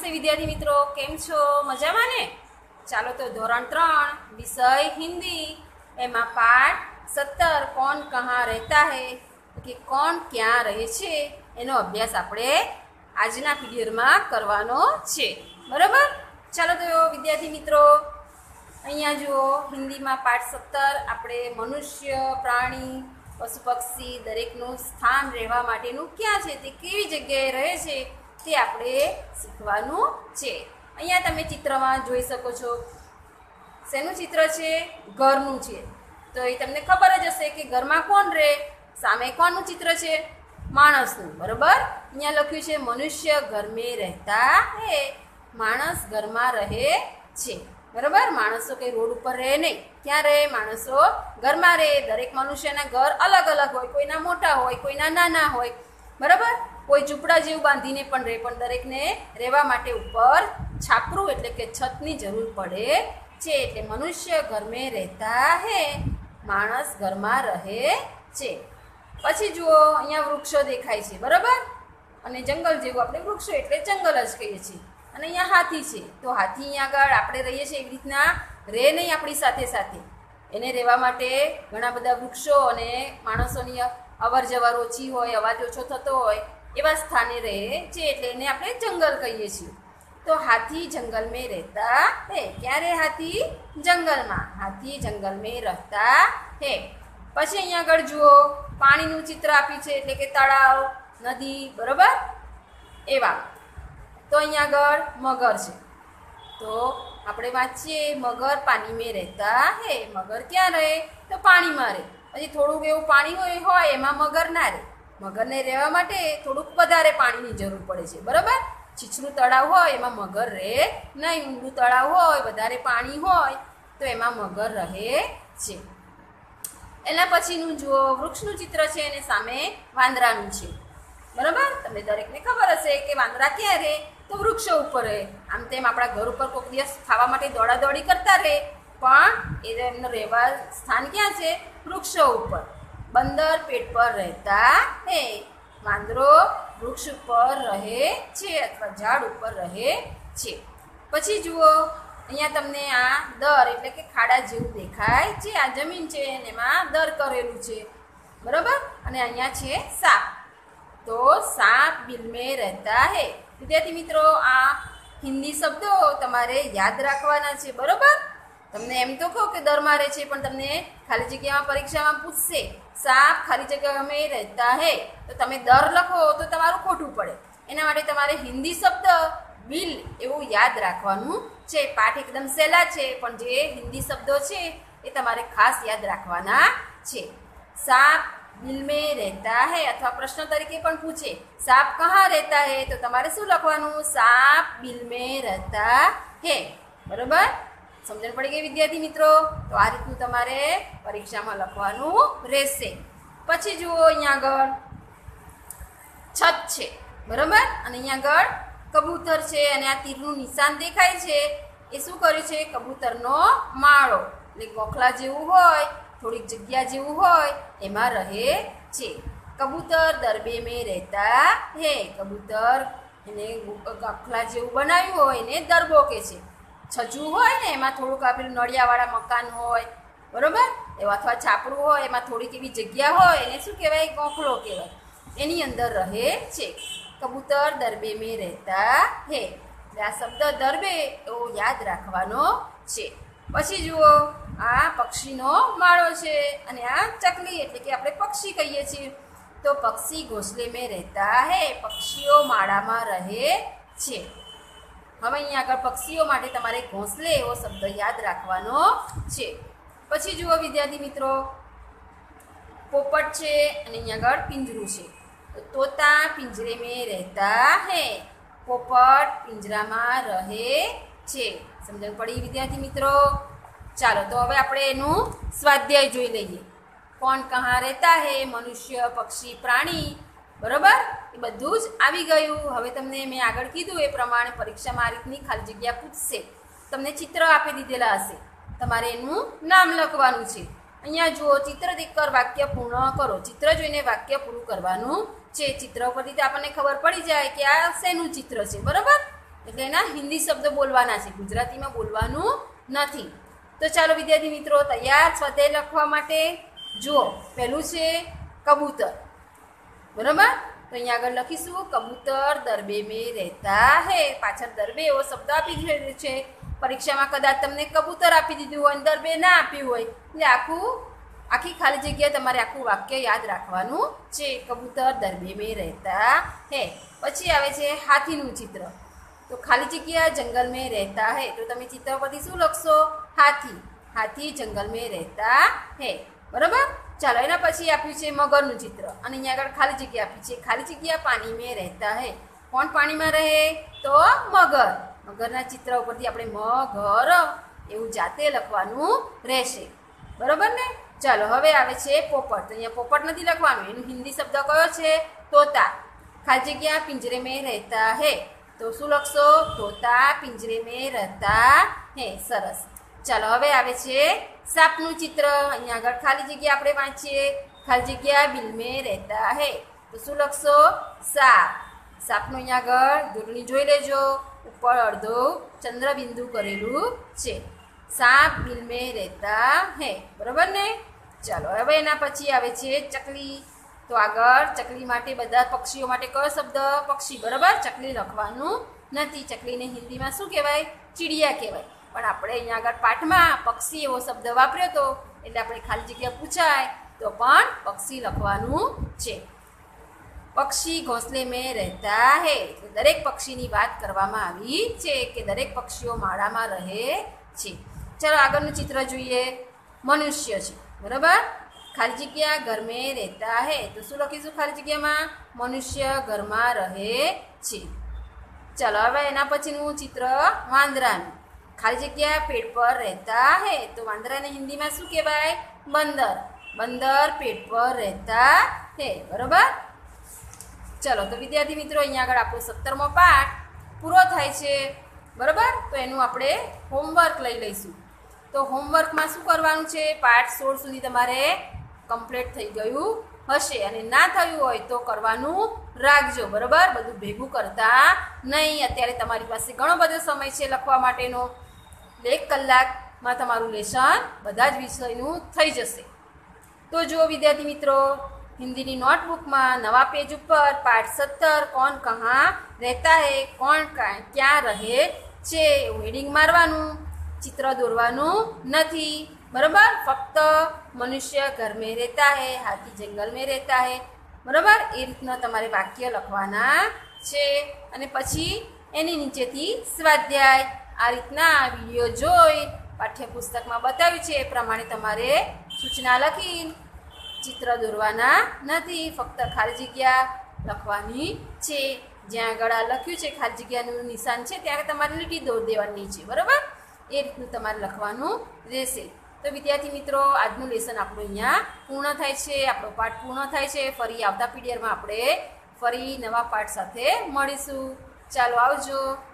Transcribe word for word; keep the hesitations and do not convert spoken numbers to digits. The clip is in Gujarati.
નમસ્તે વિદ્યાર્થી મિત્રો, કેમ છો? મજામાં ને? ચાલો તો ધોરણ ત્રણ વિષય હિન્દી એમાં પાઠ સત્તર કોણ કહાં રહેતા હૈ કે કોણ ક્યાં રહે છે એનો અભ્યાસ આપણે આજના પીરિયડમાં કરવાનો છે. બરાબર? ચાલો તો વિદ્યાર્થી મિત્રો અહીંયા જુઓ, હિન્દીમાં પાઠ સત્તર આપણે મનુષ્ય, પ્રાણી, પશુ પક્ષી દરેકનું સ્થાન રહેવા માટેનું ક્યાં છે, તે કેવી જગ્યાએ રહે છે તે આપણે શીખવાનું છે. અહીંયા તમે ચિત્રમાં જોઈ શકો છો. શેનું ચિત્ર છે? ઘરનું છે. તો એ તમને ખબર જ હશે કે ઘરમાં કોણ રહે. સામે કોનું ચિત્ર છે? માણસનું. બરાબર? અહીંયા લખ્યું છે મનુષ્ય ઘર મેં રહેતા હે. માણસ ઘરમાં રહે છે. બરાબર? માણસો કંઈ રોડ ઉપર રહે નહીં. ક્યાં રહે? માણસો ઘરમાં રહે. દરેક મનુષ્યના ઘર અલગ અલગ હોય. કોઈના મોટા હોય, કોઈના નાના હોય. બરાબર? કોઈ ઝૂંપડા જેવું બાંધીને પણ રહે, પણ દરેકને રહેવા માટે ઉપર છાપરું એટલે કે છતની જરૂર પડે છે. એટલે મનુષ્ય ઘર મેં રહેતા હે. માણસ ઘરમાં રહે છે. પછી જુઓ, અહીંયા વૃક્ષો દેખાય છે. બરાબર? અને જંગલ જેવું આપણે વૃક્ષો એટલે જંગલ જ કહીએ છીએ. અને અહીંયા હાથી છે. તો હાથી અહીંયા આગળ આપણે રહીએ છીએ એવી રીતના રહે નહીં આપણી સાથે સાથે. એને રહેવા માટે ઘણા બધા વૃક્ષો અને માણસોની અવર જવર ઓછી હોય, અવાજ ઓછો થતો હોય એવા સ્થાને રહે છે. એટલે એને આપણે જંગલ કહીએ છીએ. તો હાથી જંગલ મેં રહેતા હે. ક્યારે? હાથી જંગલમાં. હાથી જંગલ મેં રહેતા હે. પછી અહીંયા આગળ જુઓ, પાણીનું ચિત્ર આપ્યું છે એટલે કે તળાવ, નદી. બરોબર? એવા. તો અહીંયા આગળ મગર છે. તો આપણે વાંચીએ, મગર પાણી મેં રહેતા હે. મગર ક્યાં રહે? તો પાણીમાં રહે. પછી થોડુંક એવું પાણી હોય હોય એમાં મગર ના રહે. મગરને રહેવા માટે થોડુંક વધારે પાણીની જરૂર પડે છે. બરાબર? છીછરું તળાવ હોય એમાં મગર રહે નહીં. ઊંડું તળાવ હોય, વધારે પાણી હોય તો એમાં મગર રહે છે. એના પછીનું જુઓ, વૃક્ષનું ચિત્ર છે અને સામે વાંદરાનું છે. બરાબર? તમને દરેકને ખબર હશે કે વાંદરા ક્યાં રહે? તો વૃક્ષો ઉપર રહે. આમ તેમ આપણા ઘર ઉપર કોઈક દિવસ ખાવા માટે દોડાદોડી કરતા રહે, પણ એ એમનું રહેવા સ્થાન ક્યાં છે? વૃક્ષો ઉપર. બંદર પેટ પર રહેતા હે. વાંદરો વૃક્ષ ઉપર રહે છે અથવા ઝાડ ઉપર રહે છે. પછી જુઓ, અહીંયા તમને આ દર એટલે કે ખાડા જેવું દેખાય છે. આ જમીન છે અને એમાં દર કરેલું છે. બરાબર? અને અહીંયા છે સાપ. તો સાપ બિલ મેં રહેતા હે. વિદ્યાર્થી મિત્રો, આ હિન્દી શબ્દો તમારે યાદ રાખવાના છે. બરાબર? તમને એમ તો કહો કે દરમાં રહે છે, પણ તમને ખાલી જગ્યામાં પરીક્ષામાં પૂછશે સાપ ખાલી જગ્યા મેં રહેતા હે, તો તમે દર લખો તો તમારું ખોટું પડે. એના માટે તમારે હિન્દી શબ્દ બિલ એવું યાદ રાખવાનું છે. પાઠ એકદમ સહેલા છે, પણ જે હિન્દી શબ્દો છે એ તમારે ખાસ યાદ રાખવાના છે. સાપ બિલ મેં રહેતા હે, અથવા પ્રશ્ન તરીકે પણ પૂછે સાપ કહાં રહેતા હે, તો તમારે શું લખવાનું? સાપ બિલ મેં રહેતા હે. બરોબર? સમજણ પડી ગઈ વિદ્યાર્થી મિત્રો? તો આ રીતનું તમારે પરીક્ષામાં લખવાનું રહેશે. પછી જુઓ, અહીંયા આગળ છત છે. બરોબર? અને અહીંયા આગળ કબૂતર છે અને આ તીરનું નિશાન દેખાય છે. એ શું કર્યું છે? કબૂતરનો માળો એટલે ગોખલા જેવું હોય, થોડીક જગ્યા જેવું હોય એમાં રહે છે. કબૂતર દરબે મેં રહેતા હે. કબૂતર એને ગોખલા જેવું બનાવ્યું હોય એને દરબો કે છે. છજુ હોય ને એમાં થોડુંક આપેલું નળિયાવાળા મકાન હોય. બરોબર? એવા અથવા છાપરું હોય એમાં થોડીક એવી જગ્યા હોય એને શું કહેવાય? ગોખલો કહેવાય. એની અંદર રહે છે. કબૂતર દરબે મેં રહેતા હે. એટલે આ શબ્દ દરબે એવો યાદ રાખવાનો છે. પછી જુઓ, આ પક્ષીનો માળો છે અને આ ચકલી એટલે કે આપણે પક્ષી કહીએ છીએ. તો પક્ષી ઘોંસલે મેં રહેતા હે. પક્ષીઓ માળામાં રહે છે. હવે અહીંયા આગળ પક્ષીઓ માટે તમારે ઘોંસલે એવો શબ્દ યાદ રાખવાનો છે. પછી જુઓ વિદ્યાર્થી મિત્રો, પોપટ છે અને અહીંયા આગળ પિંજરું છે. તો તોતા પિંજરે મેં રહેતા હે. પોપટ પિંજરામાં રહે છે. સમજણ પડી વિદ્યાર્થી મિત્રો? ચાલો તો હવે આપણે એનું સ્વાધ્યાય જોઈ લઈએ. કોણ કહાં રહેતા હે, મનુષ્ય, પક્ષી, પ્રાણી. બરાબર? એ બધું જ આવી ગયું. હવે તમને મેં આગળ કીધું એ પ્રમાણે પરીક્ષામાં આ રીતની ખાલી જગ્યા પૂછશે. તમને ચિત્ર આપી દીધેલા હશે, તમારે એનું નામ લખવાનું છે. અહીંયા જુઓ, ચિત્ર દેખકર વાક્ય પૂર્ણ કરો. ચિત્ર જોઈને વાક્ય પૂરું કરવાનું છે. ચિત્ર પરથી આપણને ખબર પડી જાય કે આ શેનું ચિત્ર છે. બરાબર? એટલે એના હિન્દી શબ્દો બોલવાના છે, ગુજરાતીમાં બોલવાનું નથી. તો ચાલો વિદ્યાર્થી મિત્રો તૈયાર સ્વાધ્યાય લખવા માટે. જુઓ, પહેલું છે કબૂતર, બરાબર? તો અહીંયા આગળ લખીશું કબૂતર દરબે મેં રહેતા હે. પાછળ દરબે એવો શબ્દ આપી દીધો છે. પરીક્ષામાં કદાચ તમને કબૂતર આપી દીધું હોય, દરબે ના આપ્યું હોય, એટલે આખું આખી ખાલી જગ્યા તમારે આખું વાક્ય યાદ રાખવાનું છે. કબૂતર દરબે મેં રહેતા હે. પછી આવે છે હાથીનું ચિત્ર. તો ખાલી જગ્યા જંગલ મેં રહેતા હે. તો તમે ચિત્ર પરથી શું લખશો? હાથી. હાથી જંગલ મેં રહેતા હે, બરાબર? ચાલો, એના પછી આપ્યું છે મગરનું ચિત્ર, અને અહીંયા આગળ ખાલી જગ્યા આપી છે. ખાલી જગ્યા પાણી મેં રહેતા હે. કોણ પાણીમાં રહે? તો મગર. મગરના ચિત્ર ઉપરથી આપણે મગર એવું જાતે લખવાનું રહેશે, બરાબર ને? ચાલો, હવે આવે છે પોપટ. તો અહીંયા પોપટ નથી લખવાનું, એનું હિન્દી શબ્દ કયો છે? તોતા. ખાલી જગ્યા પિંજરે મેં રહેતા હે. તો શું લખશો? તોતા પિંજરે મેં રહેતા હે. સરસ. ચાલો, હવે આવે છે સાપનું ચિત્ર. અહીંયા આગળ ખાલી જગ્યા આપણે વાંચીએ. ખાલી જગ્યા બિલ મેં રહેતા હે. તો શું લખશો? સાપ. સાપનું અહીંયા આગળ દોરણી જોઈ લેજો, ઉપર અડધો ચંદ્રબિંદુ કરેલું છે. સાપ બિલ મેં રહેતા હે, બરાબર ને? ચાલો, હવે એના પછી આવે છે ચકલી. તો આગળ ચકલી માટે બધા પક્ષીઓ માટે કયો શબ્દ? પક્ષી, બરાબર? ચકલી લખવાનું નથી. ચકલીને હિન્દીમાં શું કહેવાય? ચીડિયા કહેવાય. પણ આપણે અહીંયા આગળ પાઠમાં પક્ષી એવો શબ્દ વાપર્યો હતો, એટલે આપણે ખાલી જગ્યા પૂછાય તો પણ પક્ષી લખવાનું છે. પક્ષી ઘોંસલે મેં રહેતા હે. દરેક પક્ષીની વાત કરવામાં આવી છે કે દરેક પક્ષીઓ માળામાં રહે છે. ચાલો, આગળનું ચિત્ર જોઈએ. મનુષ્ય છે, બરાબર? ખાલી જગ્યા ઘર મેં રહેતા હે. તો શું લખીશું ખાલી જગ્યામાં? મનુષ્ય ઘરમાં રહે છે. ચાલો, હવે એના પછીનું ચિત્ર વાંદરાનું. ખાલી જગ્યા પેટ પર રહેતા હે. તો વાંદરાને હિન્દીમાં શું કહેવાય? બંદર. બંદર પેટ પર રહેતા હે, બરાબર? ચલો, તો વિદ્યાર્થી મિત્રો અહીંયા આગળ આપણો સત્તરમો પાઠ પૂરો થાય છે, બરાબર? તો એનું આપણે હોમવર્ક લઈ લઈશું. તો હોમવર્કમાં શું કરવાનું છે? પાઠ સોળ સુધી તમારે કમ્પ્લીટ થઈ ગયું હશે, અને ના થયું હોય તો કરવાનું રાખજો, બરાબર? બધું ભેગું કરતા નહીં. અત્યારે તમારી પાસે ઘણો બધો સમય છે લખવા માટેનો. એક કલાકમાં તમારું લેસન બધા જ વિષયનું થઈ જશે. તો જુઓ વિદ્યાર્થી મિત્રો, હિન્દીની નોટબુકમાં નવા પેજ ઉપર પાઠ સત્તર કોણ કહા રહેતા હે, કોણ ક્યાં રહે છે એવું હેડિંગ મારવાનું. ચિત્ર દોરવાનું નથી, બરાબર? ફક્ત મનુષ્ય ઘર મેં રહેતા હે, હાથી જંગલ મેં રહેતા હે, બરાબર? એ રીતના તમારે વાક્ય લખવાના છે. અને પછી એની નીચેથી સ્વાધ્યાય. આ રીતના વિડીયો જોઈ પાઠ્યપુસ્તકમાં બતાવ્યું છે એ પ્રમાણે તમારે સૂચના લખી ચિત્ર દોરવાના નથી, ફક્ત ખાલી જગ્યા લખવાની છે. જ્યાં આગળ આ લખ્યું છે ખાલી જગ્યાનું નિશાન છે ત્યાં તમારે લીટી દોર દેવાની છે, બરાબર? એ રીતનું તમારે લખવાનું રહેશે. તો વિદ્યાર્થી મિત્રો, આજનું લેસન આપણું અહીંયા પૂર્ણ થાય છે, આપણો પાઠ પૂર્ણ થાય છે. ફરી આવતા પીડીએફમાં આપણે ફરી નવા પાઠ સાથે મળીશું. ચાલો, આવજો.